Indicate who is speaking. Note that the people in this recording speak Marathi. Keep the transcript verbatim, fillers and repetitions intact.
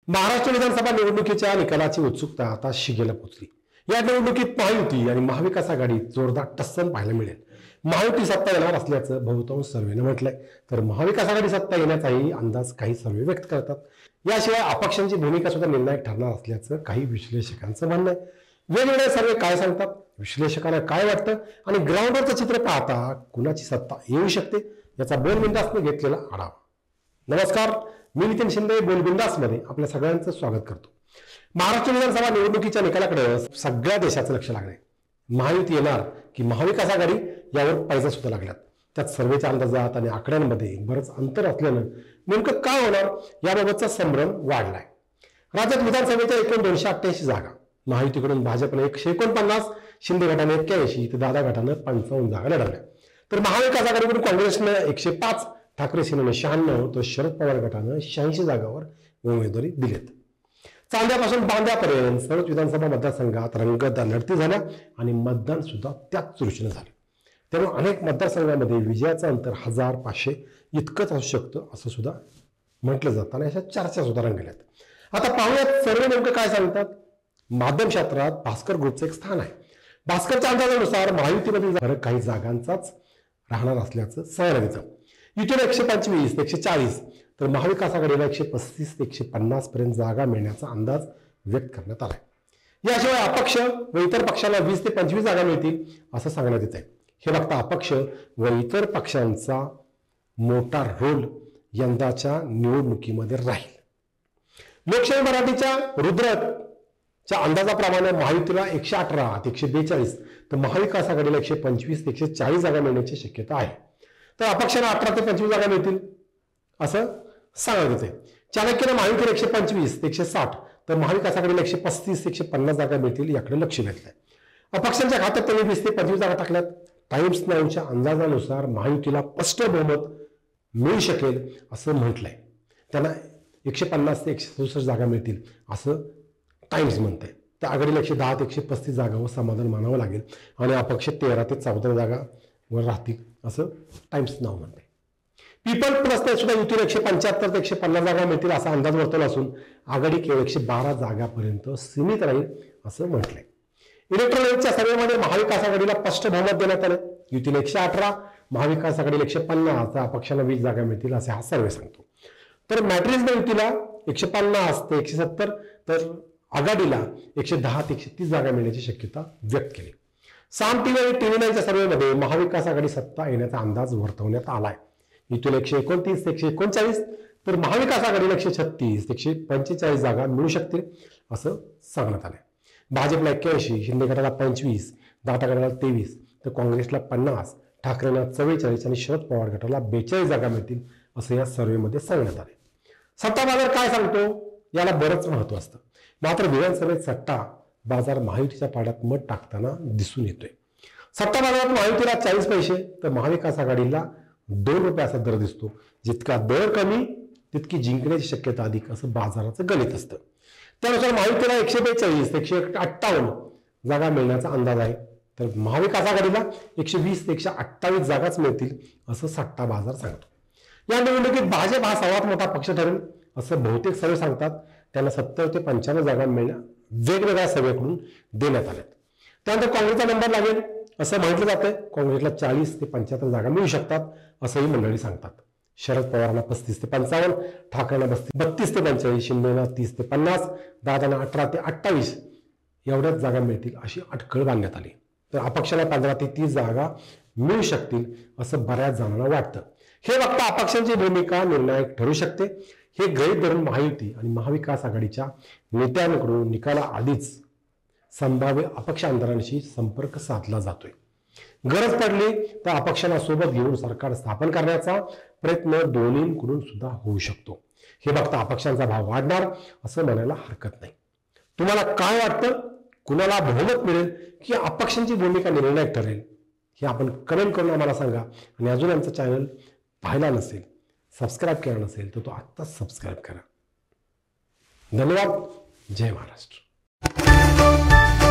Speaker 1: महाराष्ट्र विधानसभा निवडणुकीच्या निकालाची उत्सुकता आता शिगेला पोहोचली। या निवडणुकीत महायुती आणि महाविकास आघाडीत जोरदार टस्सन पाहायला मिळेल। महायुती सत्ता येणार असल्याचं बहुतांश सर्वेने म्हटलंय, तर महाविकास आघाडी सत्ता येण्याचाही अंदाज काही सर्वे व्यक्त करतात। याशिवाय अपक्षांची भूमिका सुद्धा निर्णायक ठरणार असल्याचं काही विश्लेषकांचं म्हणणं आहे। वेगवेगळे सर्वे काय सांगतात, विश्लेषकांना काय वाटतं आणि ग्राउंडवरचं चित्र पाहता कुणाची सत्ता येऊ शकते याचा बोलबिंदासने घेतलेला आढावा। नमस्कार, मी नितीन शिंदे बोलबिंदास मध्ये आपल्या सगळ्यांचं स्वागत करतो। महाराष्ट्र विधानसभा निवडणुकीच्या निकालाकडे सगळ्या देशाचं लक्ष लागलंय। महायुती येणार की महाविकास आघाडी यावर पैसा सुद्धा लागल्यात। त्यात सर्वेच्या अंदाजात आणि आकड्यांमध्ये बरंच अंतर असल्यानं नेमकं काय होणार याबाबतचा संभ्रम वाढलाय। राज्यात विधानसभेच्या एकूण दोनशे अठ्ठ्याऐंशी जागा महायुतीकडून भाजपने एकशे एकोणपन्नास, शिंदे गटाने एक्क्याऐंशी तर दादा गटानं पंचावन्न जागा लढवल्या। तर महाविकास आघाडीकडून काँग्रेसनं एकशे पाच, ठाकरे सेनेनं शहाण्णव तर शरद पवार गटानं शहाऐंशी जागावर उमेदवारी दिलेत। चांद्यापासून बांद्यापर्यंत सर्व विधानसभा मतदारसंघात रंगतदार लढती झाल्या आणि मतदान सुद्धा त्याच चुरशीनं झालं। त्यामुळे अनेक मतदारसंघांमध्ये विजयाचं अंतर हजार पाचशे इतकंच असू शकतं असं सुद्धा म्हटलं जातं आणि अशा चर्चा सुद्धा रंगल्यात। आता पाहूयात सर्व नेमकं काय सांगतात। माध्यम क्षेत्रात भास्कर ग्रुपचं एक स्थान आहे। भास्करच्या अंदाजानुसार महायुतीमधील फरक काही जागांचाच राहणार असल्याचं सांगितलं। युतीला एकशे पंचवीस ते एकशे चाळीस तर महाविकास आघाडीला एकशे पस्तीस ते एकशे पन्नास पर्यंत जागा मिळण्याचा अंदाज व्यक्त करण्यात आलाय। याशिवाय अपक्ष व इतर पक्षाला वीस ते पंचवीस जागा मिळतील असं सांगण्यात येत आहे। हे बघता अपक्ष व इतर पक्षांचा मोठा रोल यंदाच्या निवडणुकीमध्ये राहील। लोकशाही मराठीच्या रुद्रच्या अंदाजाप्रमाणे महायुतीला एकशे अठरा ते एकशे बेचाळीस तर महाविकास आघाडीला एकशे पंचवीस ते एकशे चाळीस जागा मिळण्याची शक्यता आहे। तर अपक्षांना अठरा ते पंचवीस जागा मिळतील असं सांगण्यात येते। चाणक्याने महायुतीला एकशे पंचवीस ते एकशे साठ तर महाविकास आघाडीला एकशे पस्तीस ते एकशे पन्नास जागा मिळतील याकडे लक्ष घातलंय। अपक्षांच्या खात्यात त्यांनी वीस ते पंचवीस जागा टाकल्यात। टाइम्स नाऊच्या अंदाजानुसार महायुतीला स्पष्ट बहुमत मिळू शकेल असं म्हटलंय। त्यांना एकशे पन्नास ते एकशे चौसष्ट जागा मिळतील असं टाइम्स म्हणते। त्या आघाडीला एकशे दहा ते एकशे पस्तीस जागावर समाधान मानावं लागेल आणि अपक्ष तेरा ते चौदा जागावर राहतील असं टाइम्स नाव म्हणते। पीपल प्लसने सुद्धा युतीला एकशे पंच्याहत्तर ते एकशे पन्नास जागा मिळतील असा अंदाज वर्तवला असून आघाडी केवळ एकशे बारा जागापर्यंत सीमित राहील असं म्हटलंय। इलेक्ट्रॉनिकच्या सर्वेमध्ये महाविकास आघाडीला स्पष्ट बहुमत देण्यात आलं। युतीला एकशे अठरा, महाविकास आघाडीला एकशे पन्नास तर अपक्षांना वीस जागा मिळतील असे हा सर्वे सांगतो। तर मॅट्रिक्सने युतीला एकशे पन्नास ते एकशे सत्तर तर आघाडीला एकशे दहा ते एकशे तीस जागा मिळण्याची शक्यता व्यक्त केली। साम टीव्ही आणि टीव्ही नाईनच्या सर्वेमध्ये महाविकास आघाडी सत्ता येण्याचा अंदाज वर्तवण्यात आलाय। युतीला एकशे एकोणतीस ते एकशे एकोणचाळीस तर महाविकास आघाडीला एकशे छत्तीस ते एकशे पंचेचाळीस जागा मिळू शकतील असं सांगण्यात आलंय। भाजपला एक्क्याऐंशी, शिंदे गटाला पंचवीस, दादा गटाला तेवीस तर काँग्रेसला पन्नास, ठाकरेंना चव्वेचाळीस आणि शरद पवार गटाला बेचाळीस जागा मिळतील असं या सर्वेमध्ये सांगण्यात आले। सत्ता बाजार काय सांगतो याला बरंच महत्व असतं, मात्र विधानसभेत सत्ता बाजार महायुतीच्या पाड्यात मत टाकताना दिसून येतोय। सत्ता बाजारात महायुतीला चाळीस पैसे तर महाविकास आघाडीला दोन रुपये असा दर दिसतो। जितका दर कमी तितकी जिंकण्याची शक्यता अधिक असं बाजाराचं गणित असतं। त्यानुसार महायुतीला एकशे बेचाळीस ते एकशे अठ्ठावन्न जागा मिळण्याचा अंदाज आहे तर महाविकास आघाडीला एकशे वीस ते एकशे अठ्ठावीस जागाच मिळतील असं सट्टा बाजार सांगतो। या निवडणुकीत भाजप हा सर्वात मोठा पक्ष ठरेल असं बहुतेक सर्वे सांगतात। त्यांना सत्तर ते पंच्याण्णव जागा मिळण्या वेगवेगळ्या सर्वेकडून देण्यात आल्यात। त्यानंतर काँग्रेसचा नंबर लागेल असं म्हटलं जातंय। काँग्रेसला चाळीस ते पंच्याहत्तर जागा मिळू शकतात असंही मंडळी सांगतात। शरद पवारांना पस्तीस ते पंचावन्न, ठाकरेंना बत्तीस ते पंचेचाळीस, शिंदेना तीस ते पन्नास, दादांना अठरा ते अठ्ठावीस एवढ्याच जागा मिळतील अशी अटकळ बांधण्यात आली। तर अपक्षाला पंधरा ते तीस जागा मिळू शकतील असं बऱ्याच जणांना वाटतं। हे बघता अपक्षांची भूमिका निर्णायक ठरू शकते। हे गृहीत धरून महायुती आणि महाविकास आघाडीच्या नेत्यांकडून निकाला आधीच संभाव्य अपक्ष आमदारांशी संपर्क साधला जातोय। गरज पडली तर अपक्षांना सोबत घेऊन सरकार स्थापन करण्याचा प्रयत्न दोन्हींकडून सुद्धा होऊ शकतो। हे बघता अपक्षांचा भाव वाढणार असं म्हणायला हरकत नाही। तुम्हाला काय वाटतं, कुणाला बहुमत मिळेल की अपक्षांची भूमिका निर्णायक ठरेल हे आपण कमेंट करून आम्हाला सांगा। आणि अजून आमचं चॅनल पाहिला नसेल, सबस्क्राईब केला नसेल तर तो आत्ताच सबस्क्राईब करा। धन्यवाद। जय महाराष्ट्र।